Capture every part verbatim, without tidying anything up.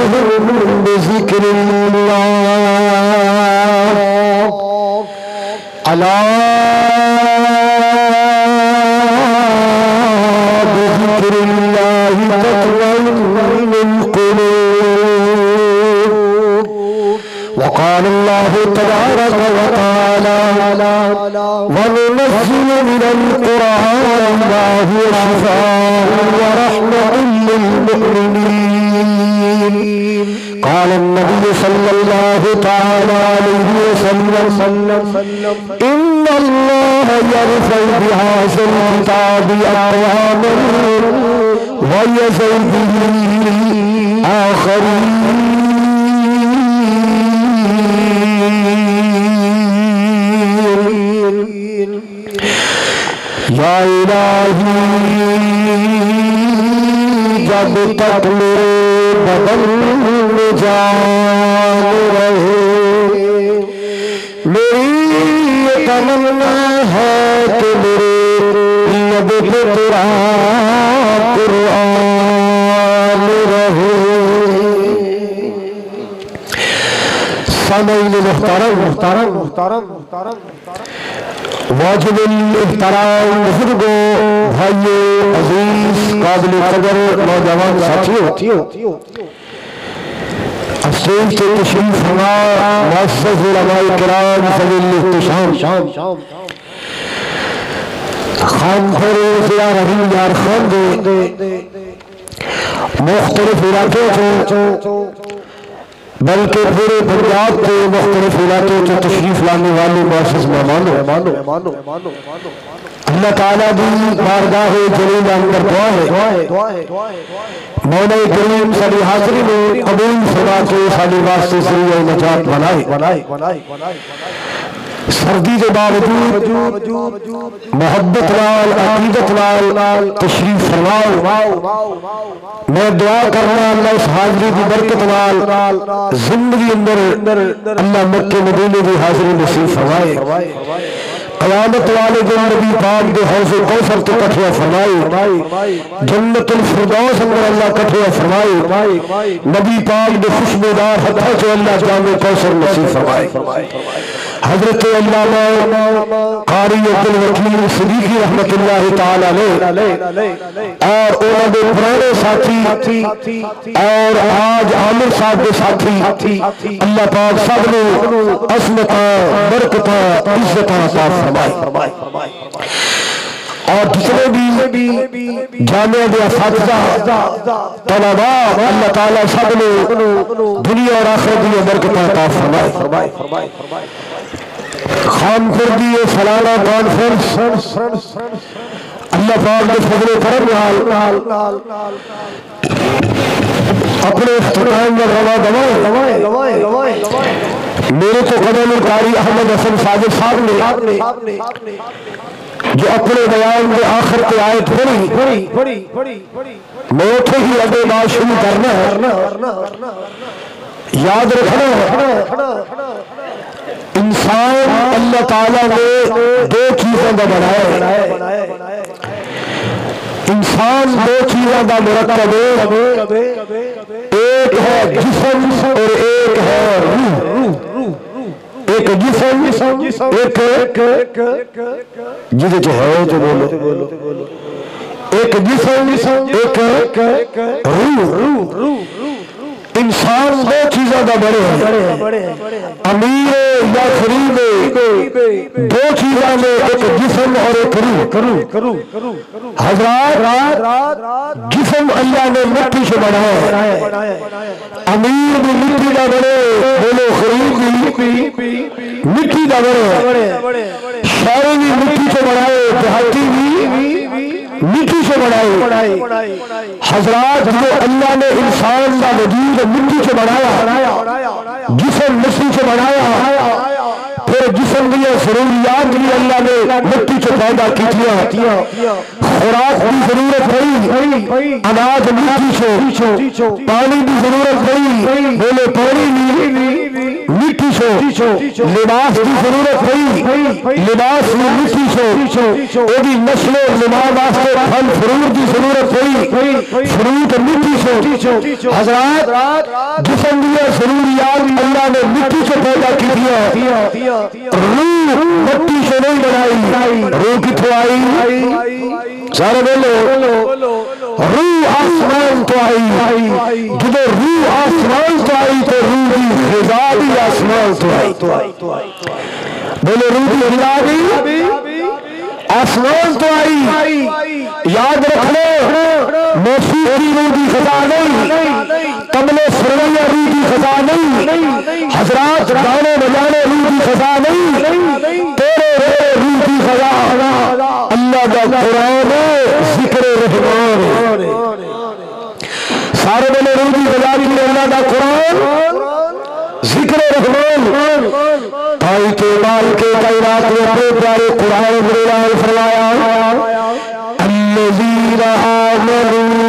بذكر الله ألا بذكر الله تطمئن القلوب. وقال الله تبارك وتعالى وننزل من القرآن ما هو شفاء ورحمة للمؤمنين. قال النبي صلى الله تعالى عليه وسلم إن الله يرفع بهذا الكتاب أقواما ويزل به آخرين. یا الہی جب تک میرے بدن میں جان رہے میری یہ تمنا ہے کہ میرے لب پہ تیرا قرآن رہے. سامعین محترم محترم محترم واجب الاحترام بزرگوں بھائیوں عزیز قابل قدر نوجوان ساتھیوں اسٹیج سے تشریف فرما معزز علماء کرام ذوی الاحتشام خان خور ضیاء رحیم یار خان دے مختلف علاقوں سے بلکہ پورے پنجاب کے مختلف علاقوں سے تشریف لانے والے معزز مہمانوں اللہ تعالیٰ بھی بارگاہ جلیلہ اندر دعا ہے مولا کریم ساری حاضری میں قبول فرما کے ساری واسطے ذریعہ نجات بنائے. سردی کے باوجود محبت لال عقیدت لال تشریف فرماؤ. میں دعا کرنا اللہ اس حاضری کی برکت لال زندگی اندر اللہ مکہ مدینے کی حاضری نصیب فرمائے. قیامت والے دن نبی پاک دے حوض کوثر تو کٹھیا فرمائے. جنت الفردوس اندر اللہ کٹھیا فرمائے. نبی پاک دے خوشبودار ہتھوں سے اللہ جامع کوثر نصیب فرمائے. حضرت علامہ قاری عبدالوکیل صدیقی رحمت اللہ تعالیٰ علیہ اور انہوں نے پرانے ساتھی اور آج عامر صاحب کے ساتھی اللہ پاک سب نے عظمتاں برکتاں عزتاں عطا فرمائے. اور جتنے بھی جامعہ دے اساتذہ طلباء اللہ تعالیٰ سب نے دنیا اور آخرت دی برکتاں عطا فرمائے. خان خردی سالانہ کانفرنس اللہ پاک کے فضل و کرم نال اپنے اختتام میں روا گوائے. میرے کو قدم القاری احمد حسن ساجد صاحب نے جو اپنے بیان میں آخر کے آیت پڑھی میں اٹھے ہی اگے بات شروع کرنا ہے. یاد رکھنا انسان اللہ تعالیٰ نے دو چیزوں کا بنایا ہے. انسان دو چیزوں کا مرکب ہے. ایک ہے جسم اور ایک ہے روح. ایک جسم ایک جسے جو ہے جو بولو ایک جسم ایک روح. انسان دو چیزوں کا بڑے ہیں امیر یا غریب دو چیزوں میں ایک جسم اور ایک روح. حضرات جسم اللہ نے مٹی سے بنایا ہے. امیر بھی مٹی کا بڑے بولو غریب بھی مٹی کا بڑے شہری بھی مٹی سے بنائے دیہاتی بھی مٹی سے بنائے. حضرات جو اللہ نے انسان کا وجود مٹی سے بنایا جسم مٹی سے بنایا پھر جسم دیا ضروریات بھی اللہ نے مٹی سے پیدا کی. خوراک کی ضرورت پڑی اناج مٹی سے. پانی کی ضرورت پڑی بولے پانی بھی مٹی سو لباس کی ضرورت ہوئی لباس مٹی سو ایدی نسل و لباس واسطے پھل فروٹ کی ضرورت ہوئی فروٹ مٹی سو حضرات جسم دیا ضروریات اللہ نے مٹی سے پیدا کی دیا روح مٹی سے نہیں بنائی روح کتوں آئی سارے بولو روح آسمان تو آئی جب روح آسمان تو آئی تو روح کی غذا بھی آسمان تو آئی بولو روح کی غذا بھی آسمان تو آئی یاد رکھ لو موسیقی روح کی غذا نہیں کمل سرویہ روح کی غذا نہیں حضرات گانے بجانے روح کی غذا نہیں تیرے روح کی غذا اللہ کا قرآن ذکر رحمان سارے بلے روح کی غذا کی اللہ کا قرآن ذکر رحمان بھائی کے مال کے خیرات میں اپنے پیارے قرآن بلال فرمایا الذین آمنوا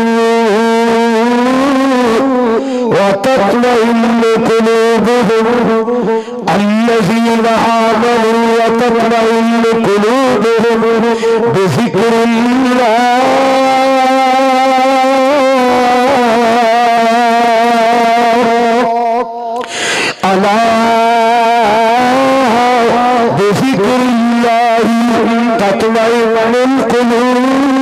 وتطمئن قلوبهم الذين آمنوا وتطمئن قلوبهم بذكر الله ألا بذكر الله تطمئن القلوب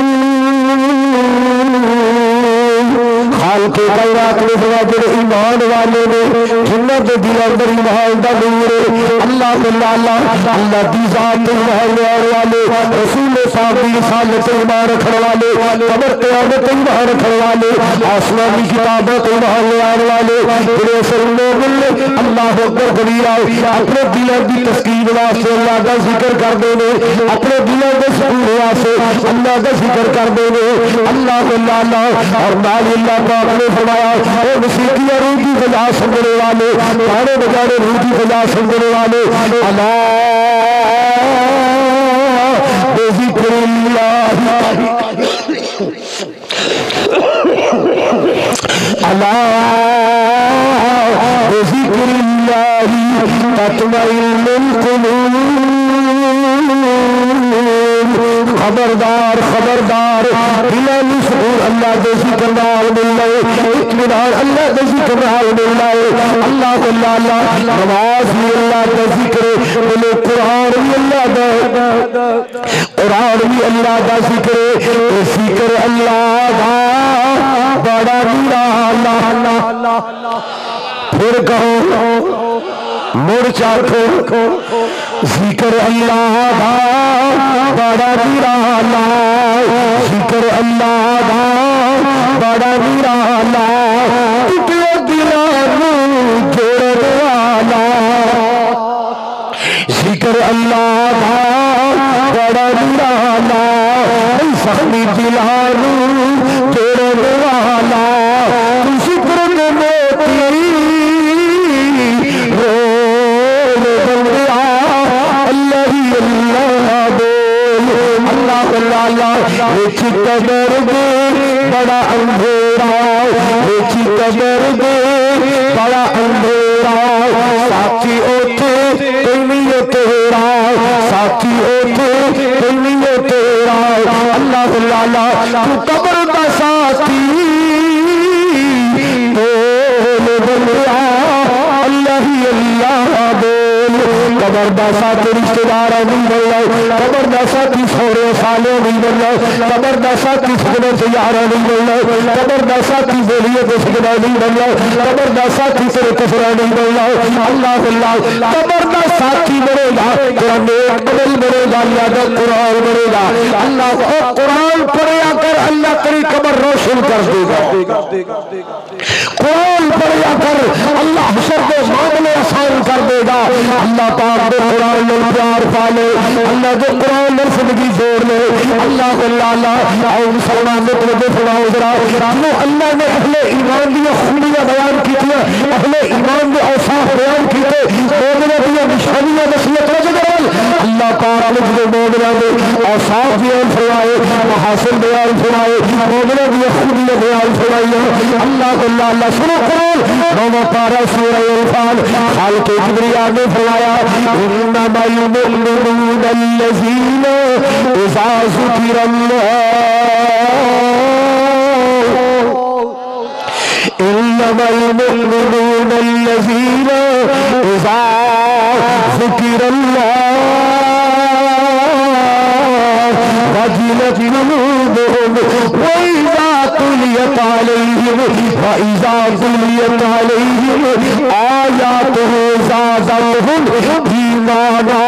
خالق خیرات میں فرماتے ہیں ایمان والے نے جنت دل اندر ایمان دا نور اللہ اللہ اللہ دی ذات ایمان والے رسول صاحب دی رسالت ایمان رکھنے والے قبر قیامت ایمان رکھنے والے آسمانی کتابت ایمان والے بڑے اصل لوگ اللہ اکبر کبیرہ اپنے دل دی تسکین واسطے اللہ کا ذکر کر دینے اپنے دل دے سکون واسطے اللہ کا ذکر کر دینے اللہ اللہ اور نال اللہ پاک نے فرمایا اے موسیقی روح کی غذا سمجھنے والے گانے بجانے روح کی غذا سمجھنے والے الا بذکر اللہ الا بذکر اللہ تطمئن القلوب خبردار خبردار بلا سکون اللہ دے ذکر نال مل لائے اطمینان اللہ دے ذکر نال مل لائے اللہ اللہ اللہ نماز بھی اللہ دے ذکر بلے قرآن بھی اللہ دا قرآن بھی اللہ دا ذکر ذکر اللہ دا بڑا میرا اللہ پھر کہو مڑ چاکو ذکر اللہ دا بڑا نرالا ذکر اللہ دا بڑا نرالا ٹوٹے دلانو جوڑ والا ذکر اللہ دا بڑا نرالا زخمی دلانو جوڑ والا ذکر میں موتی ویچ قبر دے بڑا اندھیرا ویچ قبر دے بڑا اندھیرا ساتھی اوٹھے تیمیو تیرا ساتھی اوٹھے تیمیو تیرا اللہ اللہ تو قبر دا ساتھی بول بلیا اللہ اللہ بول قبر دا ساتھی رشتہ دارا نہیں بلیا قبر دا ساتھی سورے سالے نہیں بلیا قبر دا ساتھی سکنے سے یارا نہیں بلیا قبر دا ساتھی بولیے کو سکنے نہیں بلیا قبر دا ساتھی سے کفرہ نہیں بلیا اللہ اللہ قبر دا ساتھی بڑے گا قرآن عمل بڑے گا اللہ دا قرآن بڑے گا اللہ او قرآن پڑھیا کر اللہ تیری قبر روشن کر دے گا قرآن پڑھیا کر اللہ حشر کے معاملے آسان کر دے گا اللہ پاک دے قرآن میں پیار پالے اللہ دے قرآن میں زندگی زور لے اللہ اللہ اللہ آؤ مسلمان نے تمہیں فرماؤ ذرا جو اللہ نے اہل ایمان دیا خوبیاں بیان کی تھی اہل ایمان دے اوصاف بیان کی تھے مومنوں کی نشانیاں نصیحت و جدرال اللہ پاک نے جو مومنوں نے اوصاف بیان فرمائے محاسن بیان فرمائے مومنوں کی خوبیاں بیان فرمائی اللہ اللہ اللہ سنو قرآن نوواں پارہ سورہ انفال خالق کبریا نے فرمایا انما المؤمنون الذین اذا ذکر انما المؤمنون الذين اذا ذكر الله وجلت قلوبهم واذا تليت عليهم واذا تليت عليهم آياته زادتهم ایمانا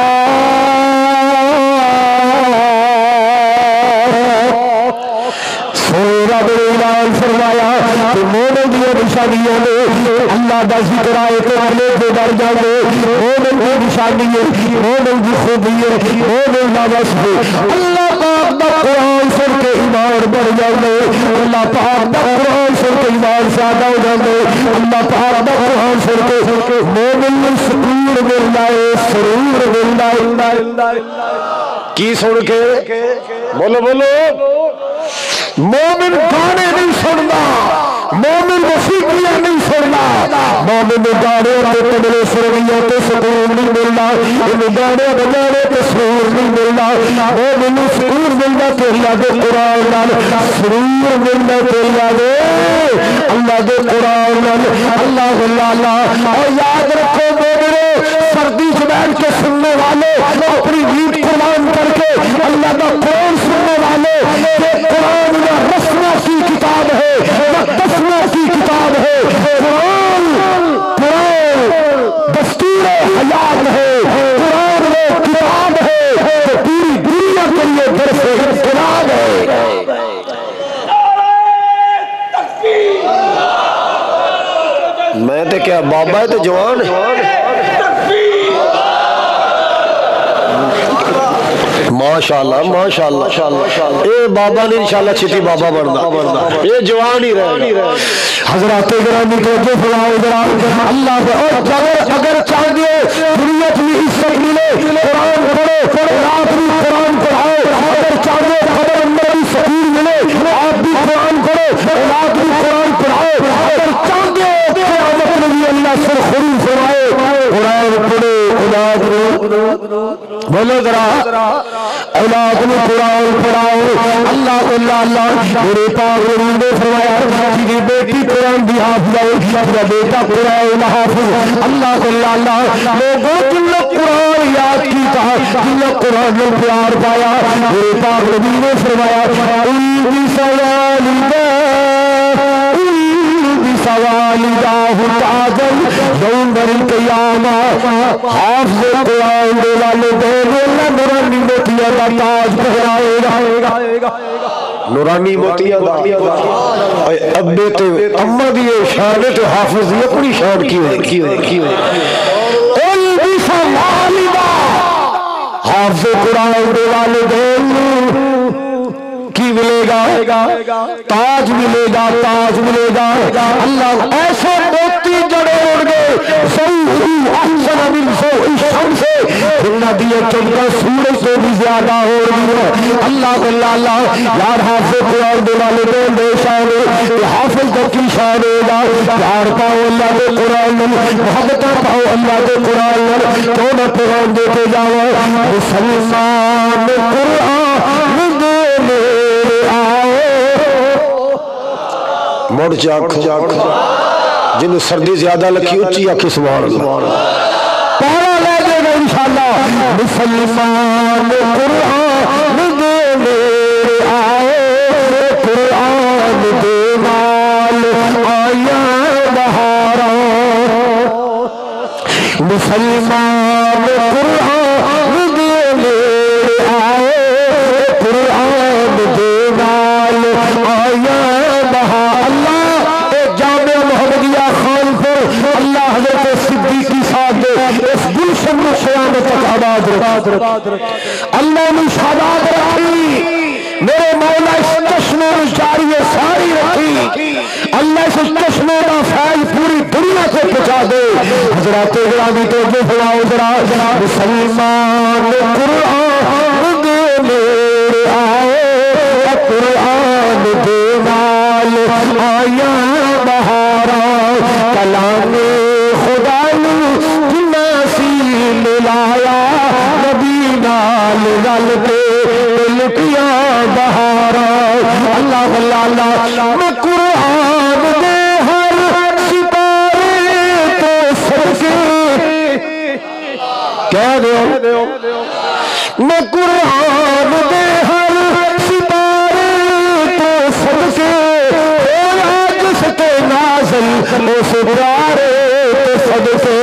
فرمایا کہ مومن کی نشانیاں نے اللہ دا ذکر آئے تو اپنے کو ڈر جاؤ مومن کی نشانی ہے مومن کی خوبی ہے مومن کا وصف ہے اللہ پاک دا قرآن سن کے ایمان بڑھ جاؤ اللہ پاک دا قرآن سن کے ایمان زیادہ ہو جاؤ اللہ پاک دا قرآن سن کے مومن میں سکون ملنا ہے سرور ملنا ہے کی سن کے بولو بولو مومن گانے نہیں سننا مومن موسیقیاں نہیں سننا مومن گانے اور تبلے سرگیوں تو سکون نہیں ملنا ان گانے بجانے تو سرور نہیں ملنا مومن سرور ملنا تو اللہ کے قرآن نال سرور ملنا تو اللہ دے اللہ کے قرآن نال اللہ اللہ اللہ اور یاد رکھو مومنو سردی سے بیٹھ کے سننے والے اپنی نیند قرآن کر کے اللہ کا قرآن سننے والے کہ قرآن رسمہ کی کتاب ہے دسمہ کی کتاب ہے قرآن قرآن دستور حیات ہے قرآن وہ کتاب ہے جو پوری دنیا کے لیے درس انقلاب ہے میں تے کیا بابا ہے تے جوان ماشاءاللہ ماشاءاللہ اے بابا نے انشاءاللہ چھتی بابا بڑھنا اے جوان ہی رہے گا حضرات گرامی توجہ فرماؤ ذرا اللہ پہ اور اگر اگر چاہیے دنیا میں عزت ملے قرآن پڑھو رات میں قرآن پڑھاؤ اگر چاہیے خبر اندر بھی سکون ملے آپ بھی قرآن پڑھو رات میں قرآن پڑھاؤ اگر چاہیے قیامت میں بھی اللہ سرخری فرمائے قرآن پڑھو اولاد بولو ذرا اولاد میں قرآن پڑھاؤ اللہ اللہ اللہ میرے پاک نبی نے فرمایا کہ بیٹی قرآن بھی حافظ ہے میرا بیٹا قرآن حافظ اللہ اللہ اللہ لوگوں جن لوگ قرآن یاد کی کہا جن لوگ قرآن میں پیار پایا میرے پاک نبی نے فرمایا ان کی سوالدہ ان کی سوالدہ تاجل یوم القیامہ حافظ قرآن دے والے دے اللہ نورانی موتیہ دا تاج پہرائے گا نورانی موتیہ دا ابے تے امہ دیئے شانے تے حافظ دیئے اپنی شان کی ہوئے قل بسا والدہ حافظ قرآن دے والے دے کی ملے گا تاج ملے گا تاج ملے گا اللہ ایسے موتی جڑے اڑ گئے سوہی احسن من سوہی شمس دنیا دیئے چلتا سورج سے بھی زیادہ ہو رہی ہے اللہ اللہ اللہ یار حافظ قرآن دے والے دین دے شانے کہ حافظ تک کی شانے گا یار پاؤ اللہ دے قرآن محبتہ پاؤ اللہ دے قرآن تو نہ قرآن دیتے جاؤ مسلمان قرآن دے مڑ چاک جنہوں سردی زیادہ لکھی اچھی آکھی سبحان اللہ پہلا لے دے گا انشاءاللہ مسلمان قرآن دے میرے آئے قرآن دے مال آیا بہارا مسلمان قرآن دے میرے آئے قرآن دے مال آیا بہارا اللہ ایک جامعہ محمدیہ خان پر اللہ حضرت صدیقی صاحب دے اس گلشن میں قیامت تک آباد رکھ اللہ نے شہادت رکھی میرے مولا اس چشمے میں جاری ساری رکھی اللہ اس چشمے کا فیض پوری دنیا سے پہنچا دے حضرات گرامی تو جو فرماؤ ذرا مسلمان قرآن قرآن دے نال آیا بہارا کلام خدا نو جنا سی ملایا نبی نال رل کے لٹیا بہارا اللہ اللہ اللہ میں قرآن دے ہر ستارے تو سرکے کہہ دو میں قرآن دے ہر ستارے تو سرکے ہویا جس کے نازل اس پیارے تو صدقے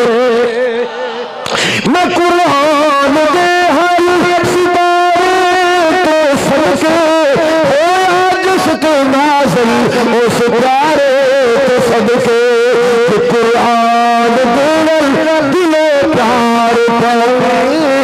میں قرآن دے ہر ستارے تو سرکے ہویا جس کے نازل اس پیارے تو صدقے کہ قرآن دل دل پیار پاؤں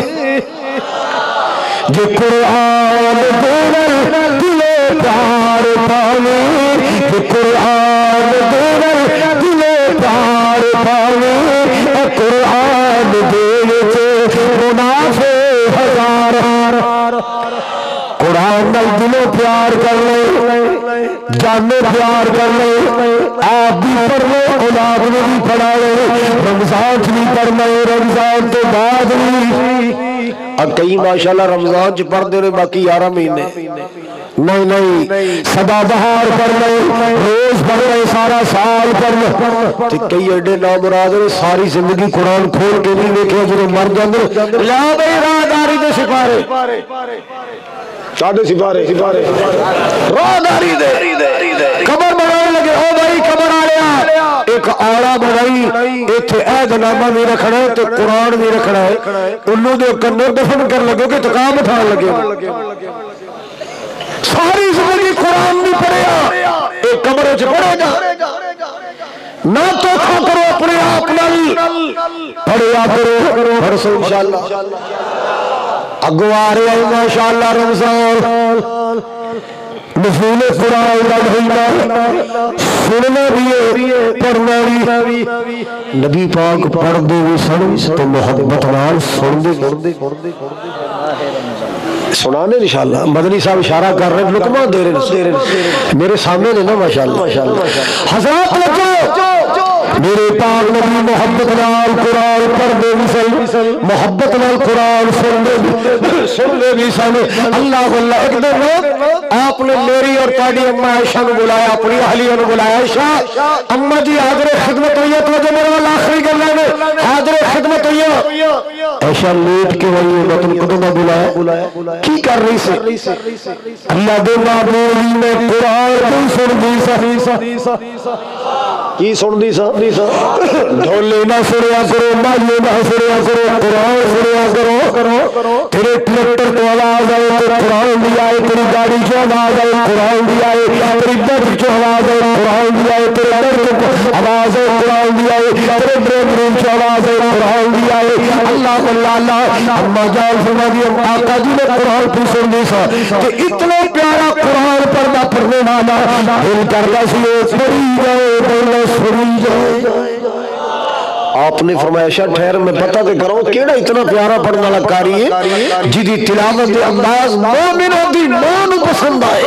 جو قرآن دل دل پیار پاؤں جو قرآن دل دل پیار پاؤں قرآن دل منافع ہزار قرآن نال دلوں پیار کر لے جانے پیار کر لے آپ بھی پڑھ لے اولاد نے بھی پڑھا لے رمضان نہیں پڑھنا رمضان تو بعد نہیں اب کئی ماشاءاللہ رمضان چ پڑھتے رہے باقی یارہ مہینے نہیں نہیں سدا بہار پڑھ لے روز پڑھ لے سارا سال پڑھ لے کئی ایڈے نامراد نے ساری زندگی قرآن کھول کے نہیں دیکھے جو مر جاندے لا بے راہداری دے سپارے ساڑھے سپارے سپارے راہداری دے قبر بنانے لگے او بھائی قبر آلیا ایک آڑا بنائی ایتھے عہد نامہ بھی رکھنا ہے تو قرآن بھی رکھنا ہے انہوں دے کنوں دفن کر لگے کہ تقام اٹھان لگے ساری زندگی قرآن بھی پڑھے ایک قبر اچھ پڑھے گا نہ تو تھا کرو اپنے آپ نل پڑھے آپ کرو پڑھ سو انشاءاللہ اگوارے آئی ماشاءاللہ رمضان نزول قرآن کا مہینہ سننا بھی ہے پڑھنا بھی نبی پاک پڑھ دے بھی سن تو محبت نال سن دے سنانے انشاءاللہ مدنی صاحب اشارہ کر رہے ہیں لقمہ دے رہے ہیں میرے سامنے نے نا ماشاءاللہ حضرات لگو میرے پاک نبی محبت نال قرآن پڑھ دے بھی سن محبت نال قرآن سن دے سن دے بھی سن اللہ اللہ ایک دن آپ نے میری اور تاڑی اممہ عائشہ نے بلایا اپنی اہلیہ نے بلایا عائشہ اممہ جی حاضر خدمت ہوئی ہے تو جو میرے والا آخری کرنا ہے حاضر خدمت ہوئی ہے عائشہ لیٹ کے وہی مطن قدمہ بلایا کی کر رہی سے اللہ دے معبولی میں قرآن دن سن دی سا کی سن دی سا ڈھولے نہ سنیا کرو مائیے نہ سنیا کرو قرآن سنیا کرو تیرے ٹریکٹر کو آواز آئے تو قرآن بھی آئے تیری گاڑی جو آواز آئے قرآن بھی آئے تیری در جو آواز آئے قرآن بھی آئے تیرے در کو آواز آئے قرآن بھی آئے تیرے ڈریم روم جو آواز آئے قرآن بھی آئے اللہ اللہ اللہ اما جان فرما دی آقا جی نے قرآن کی سن دی سا کہ اتنا پیارا قرآن پڑھنا پڑھنے والا دل کرنا سی پڑھی جائے بولنا سنی جائے آپ نے فرمایا شاہ ٹھہر میں پتہ کہ کرو کیڑا اتنا پیارا پڑھنے والا کاری ہے جدی تلاوت دے انداز مومنوں دی مان پسند آئے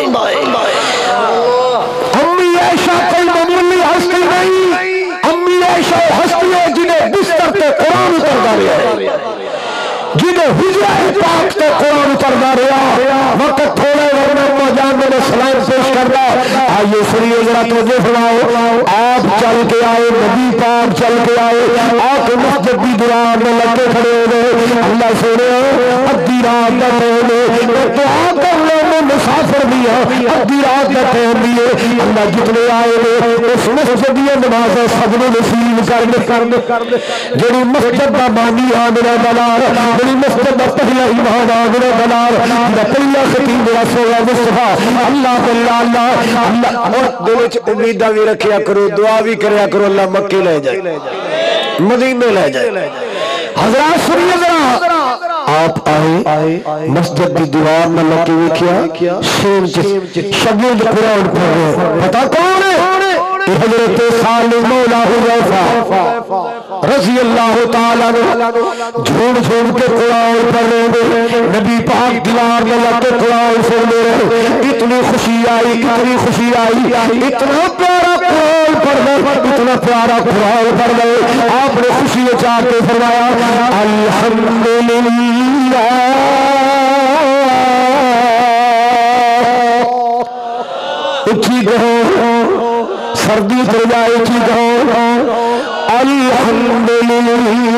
امی عائشہ کوئی معمولی ہستی نہیں امی عائشہ ہستی ہے جنہیں بستر تے قرآن اتردا رہا ہے جنہیں حجرہ پاک تے قرآن اتردا رہا وقت تھوڑے ورنہ جان میں سلام پیش کرنا آئیے سنیے ذرا توجہ فرماؤ آپ چل کے آئے نبی پاک چل کے آئے آپ مسجد بھی درار میں لگے کھڑے ہوئے اللہ سنے ادھی رات کا ٹائم ہے دعا کر لو میں مسافر بھی ہوں ادھی رات کا ٹائم بھی ہے اللہ جتنے آئے ہوئے اس مسجد یہ نماز صبر نصیب کر دے کر دے جڑی مسجد کا بانی آ میرا دلال جڑی مسجد کا پہلا ایمان آ میرا دلال پہلا خطیب میرا سویا مصطفیٰ اللہ اللہ اللہ اللہ اور دل چ امیدہ بھی رکھیا کرو دعا بھی کریا کرو اللہ مکے لے جائے مدینے لے جائے حضرات سنیے ذرا آپ آئے مسجد کی دیوار میں لگے ہوئے کیا شیر شگرد قرآن پڑھ رہے پتہ کون ہے حضرت سالم مولا حذیفہ رضی اللہ تعالیٰ جھوڑ جھوڑ کے قرآن پڑھ رہے ہیں، نبی پاک دیوار میں لگ کے قرآن سن رہے ہیں، اتنی خوشی آئی اتنی خوشی آئی، اتنا پیارا قرآن پڑھ رہے، اتنا پیارا قرآن پڑھ رہے، آپ نے خوشی چاہ کے فرمایا الحمدللہ اچھی کہو، سردی چل جائے اچھی کہو الحمدللہ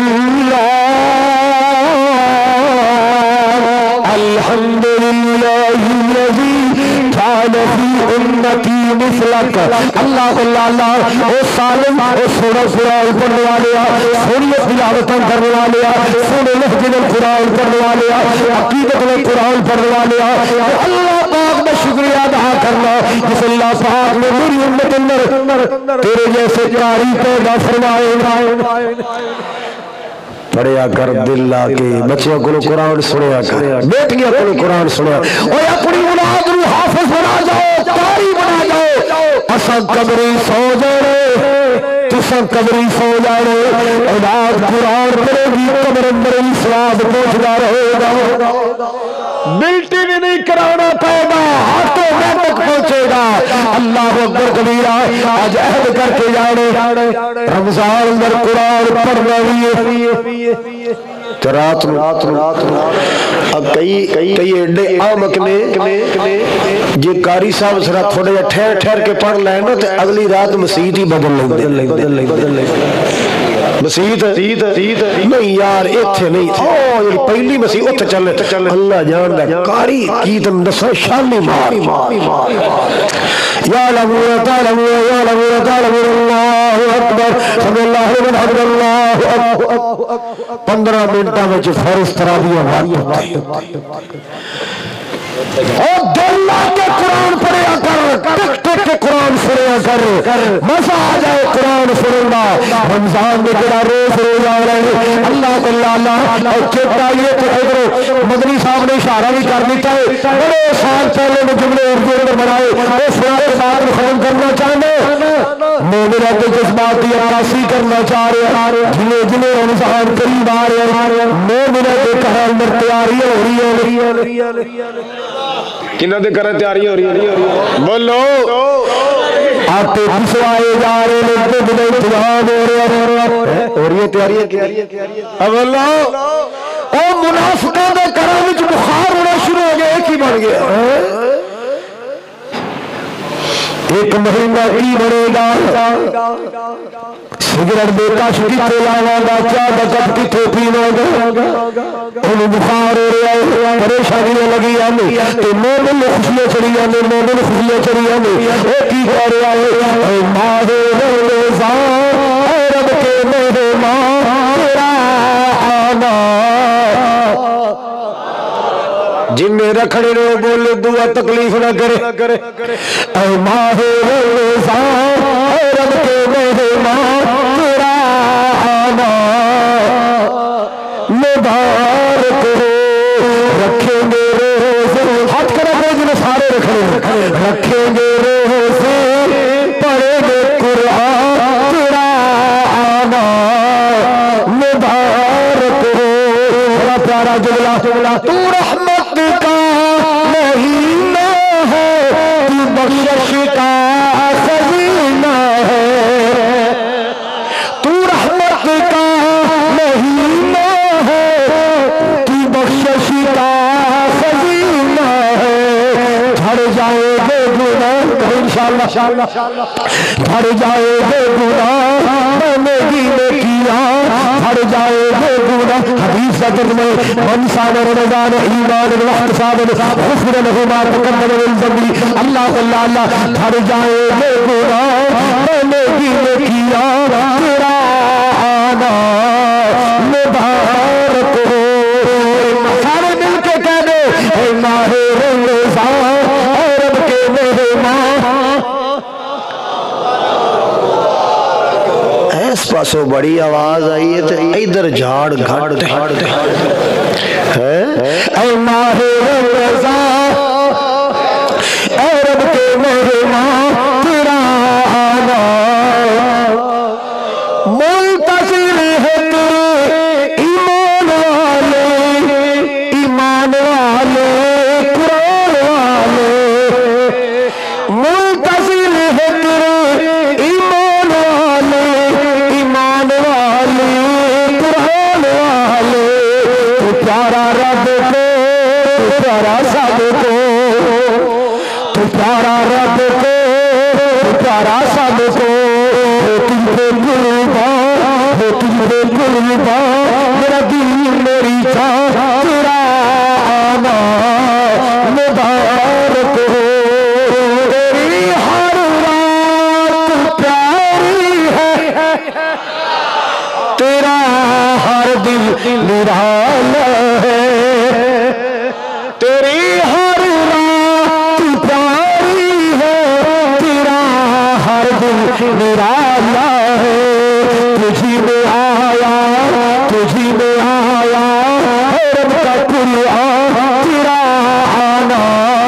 الحمدللہ الذی جعل فی امتی مثلک۔ اللہ اللہ اللہ او سالم او سونا قرآن پڑھنے والے سونی تلاوتاں کرنے والے سونے لہجے میں قرآن پڑھنے والے عقیدت میں قرآن پڑھنے والے اللہ پاک میں شکریہ ادا کرنا جس اللہ پاک نے میری امت اندر تیرے جیسے قاری پیدا فرمائے۔ پڑھیا کر دل لا کے بچیاں کو قرآن سنیا کر، بیٹیاں کو قرآن سنیا، اور اپنی اولاد رو حافظ بنا جاؤ، قاری بنا جاؤ۔ اساں قبری سو جانے تساں قبری سو جانے، اولاد قرآن پڑھے گی قبر اندر ثواب پہنچدا رہے گا، ملٹی بھی نہیں کرانا پائے گا، ہاتھوں میں تک پہنچے گا۔ اللہ اکبر کبیرہ، آج عہد کر کے جانے رمضان اندر قرآن پڑھنا بھی تو رات اب کئی کئی ایڈے آمک نے جی قاری صاحب سرا تھوڑے جا ٹھہر ٹھہر کے پڑھ لائے نا تو اگلی رات مسیح ہی بدل لیں مسیحت نہیں یار ایتھے نہیں تھے پہلی مسیح اتھ چلے اللہ جان دے قاری کی تم دسا شانی مار یا لمو یا تعلمو یا لمو یا تعلمو اللہ اکبر سب اللہ من حضر اللہ پندرہ منٹا میں جو فرس ترابیہ بات اور دل کے قرآن پڑھیا کر، ٹک ٹک کے قرآن سنیا کر، مزہ آ جائے قرآن سننا۔ رمضان میں جڑا روز روز آ رہے ہیں اللہ اللہ اللہ اور چیتا یہ تو ادھر مدنی صاحب نے اشارہ بھی کر دیتا ہے، بڑے سال پہلے میں جملے اردو اندر بنائے وہ سنا کے ساتھ ختم کرنا چاہتے مومنہ کے جذبات کی عکاسی کرنا چاہ رہے ہیں، جنہیں جنہیں رمضان قریب آ رہے ہیں مومنہ کے کہاں اندر تیاری ہو رہی ہے، کنہ دے کریں تیاری ہو رہی ہے، بولو آتے پسوائے جا رہے لگتے بلے انتظام ہو رہے ہو رہی ہے تیاری ہے، اب اللہ او منافقہ دے کریں وچ بخار ہونا شروع ہو گیا، ایک ہی بڑھ گیا ایک مہینہ کی بڑھے گا سگرٹ بے کاش کی تلاوا گا چاہ بچت کی تھوپی ہوگا انہیں بخار ہو رہا ہے پریشانیاں لگی آنے تو مومن خوشیاں چڑی آنے مومن خوشیاں چڑی آنے ایک ہی کہہ رہا ہے اے ماہ رمضان رب کے مہمان تیرا آنا جن میں رکھنے رو بولے دعا تکلیف نہ کرے اے ماہ رمضان رب کے مہمان تیرا آنا مبارک ہو رکھیں گے روزے ہاتھ کر اپنے جنہیں سارے رکھنے رکھیں گے روزے پڑھیں گے قرآن تیرا آنا مبارک ہو بڑا پیارا جملہ تو رحمت کا مہینہ ہے تو بخشش کا خزینہ ہے تو رحمت کا مہینہ ہے تو بخشش کا خزینہ ہے جھڑ جائے بے گناہ انشاءاللہ جھڑ جائے بے گناہ میں گی میں کیا جھڑ جائے بے گناہ حدیث صدر میں من صاحب رمضان ایمان الوحد صاحب غفر له ما تقدم من ذنبه اللہ اللہ اللہ جھڑ جائے بے گناہ میں گی میں کیا تیرا آنا مبارک ہو سارے مل کے کہہ دے اے ماہ رمضان رب کے مہمان اس پاسوں بڑی آواز آئی ہے تو ادھر جھاڑ گھاڑ ہے اے ماہ رمضان اے رب کے مہمان تیرا آنا منتظر ہے رب کو تو پیارا سب کو تو پیارا رب کو تو پیارا سب کو تجھے قربان تجھے قربان میرا دل میری جان تیرا آنا مبارک ہو تیری ہر رات پیاری ہے تیرا ہر دل نرالا ہے تیری ہر رات پیاری ہے تیرا ہر دل نرالا ہے تجھی میں آیا تجھی میں آیا رب کا قرآن تیرا آنا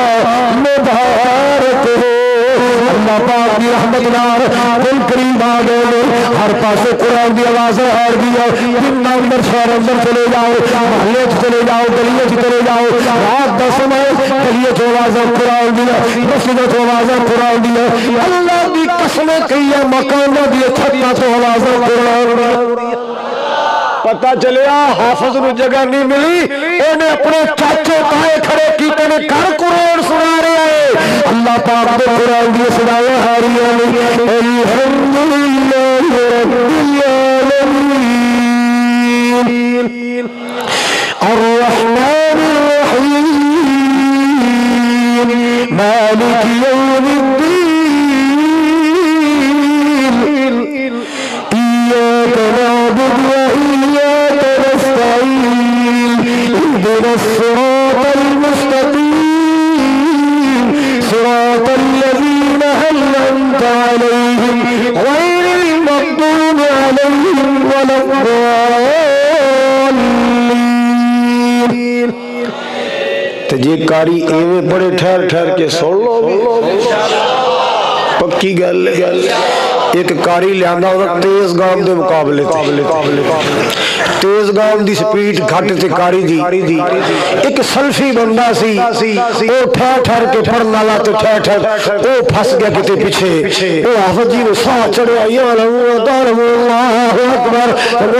مبارک ہو اللہ پاک کی رحمت نار دل کریم آگے ہر پاسے قرآن دی آواز آر دیا دن اندر شہر اندر چلے جاؤ محلے چلے جاؤ گلیے چلے جاؤ رات دس میں گلیے چ آواز قرآن دیا مسجد چ آواز قرآن دیا اللہ دی قسمیں کئی مکانوں دی چھتاں تو آواز قرآن پتہ چلیا حافظ نو جگہ نہیں ملی انہیں اپنے چاچے تائے کھڑے کیتے نے گھر قرآن سنا رہے ہیں اللہ پاک دے قرآن دی سنائے ہاریاں الحمدللہ رب العالمین الرحمن الرحیم مالک یوم الدین ایاک نعبد وإیاک نستعین اهدنا الصراط المستقیم صراط الذین أنعمت علیہم غیر المغضوب علیہم ولا الضالین تجھے کاری ایویں بڑے ٹھہر ٹھہر کے سن لو پکی گل ایک کاری لیاندہ ہوتا تیز گام دے مقابلے تیز گام دی سپیڈ گھٹ تے کاری دی ایک سلفی بندہ سی او ٹھہر ٹھہر کے پڑھنا لاتے ٹھہر ٹھہر او پھس گیا کتے پیچھے او حافظ جی نے ساہ چڑھیا یا اللہ اکبر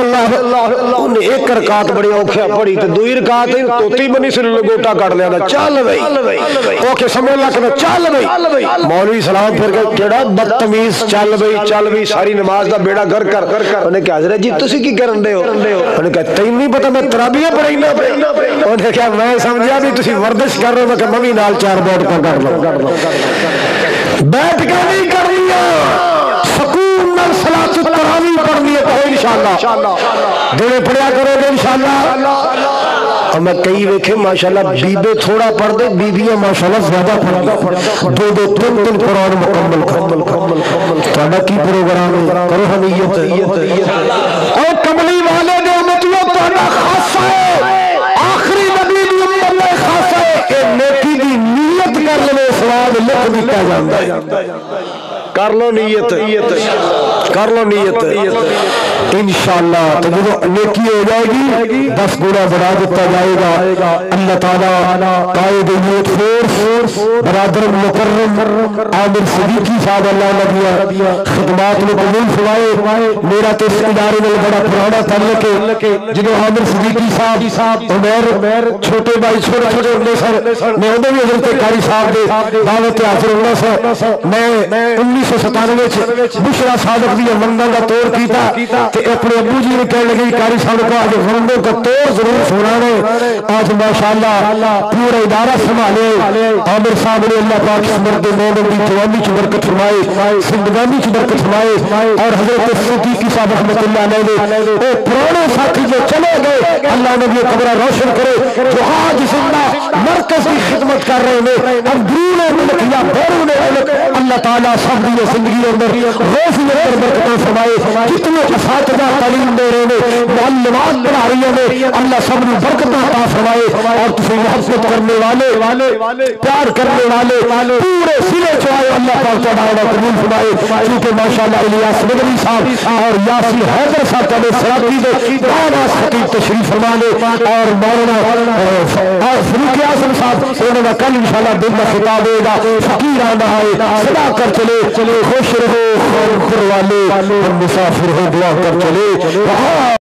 انہیں ایک رکعت بڑی اوکھیا پڑھی تے دوئی رکعت توتی بنی سے لگوٹا کٹ لیا دا چل بھئی اوکے سمجھ لکھنا چل بھئی مولوی سلام پھر گئے کیڑا بدتمیز چل بھئی چل بھئی ساری نماز دا بیڑا گھر کر انہیں کہا حضرت جی تسی کی کرن دے ہو انہیں کہا تین نہیں پتا میں ترابیہ پڑھائی نہ پہ انہیں کہا میں سمجھا بھی تسی وردش کر رہے ہو کہ ممی نال چار بوٹ کا کر لو بیٹھ کے نہیں کر لیا سکون نال صلاۃ التراویح پڑھنی ہے تو انشاءاللہ دنے پڑھیا کرو گے انشاءاللہ اور میں کئی ویکھے ماشاءاللہ بیبے تھوڑا پڑھ دے بیبیاں ماشاءاللہ زیادہ پڑھ دے دو دو تین تین قرآن مکمل کمل توڑا کی پروگرام کرو حمیت اور کملی والے دے امتیوں توڑا خاصہ ہے آخری نبی دی امت میں خاصہ ہے کہ نیکی دی نیت کر لے سواب لکھ دیتا جاندہ ہے کر لو نیت کر لو نیت انشاءاللہ تو جو نیکی ہو جائے گی دس گنا بڑھا دیتا جائے گا اللہ تعالیٰ قائد یوت فورس برادر مکرم عامر صدیقی صاحب اللہ نبیہ خدمات میں قبول فرمائے میرا تو اس ادارے میں بڑا پرانا تعلق ہے جنہوں عامر صدیقی صاحب عمر چھوٹے بھائی چھوٹے چھوٹے ہونے سر میں انہوں بھی حضرت قاری صاحب دے دعوت حاضر ہونا سر میں انیس سو ستانوے بشرا صادق دی مندہ کا طور کیتا کہ اپنے ابو جی نے کہنے لگے قاری صاحب کو آج غرندوں کا طور ضرور سنانے آج ماشاءاللہ پورا ادارہ سنبھالے عامر صاحب نے اللہ پاک اس مرد مومن دی جوانی کی برکت فرمائے زندگانی کی برکت فرمائے اور حضرت صدیقی صاحب رحمۃ اللہ علیہ نے وہ پرانے ساتھی جو چلے گئے اللہ نے یہ قبرہ روشن کرے جو آج زندہ مرکز کی خدمت کر رہے ہیں اندرون ملک یا بیرون ملک اللہ تعالیٰ سب دی زندگی اندر روز اندر برکتیں فرمائے جتنے اساتذہ تعلیم دے رہے ہیں معلمات پڑھا رہی ہیں اللہ سب نے برکتیں عطا فرمائے اور تجھے محبت کرنے والے پیار کرنے والے پورے سلے چوائے اللہ پاک تعالیٰ قبول فرمائے کیونکہ ماشاءاللہ الیاس مدنی صاحب اور یاسین حیدر صاحب تعالیٰ سراتی دے بانا خطیب تشریف فرمانے اور مولانا فروق اعظم صاحب انہوں نے کل انشاءاللہ دن میں خطاب دے گا فقیر آنا ہے صدا کر چلے خوش رہو خور والے مسافر ہو دعا کر چلے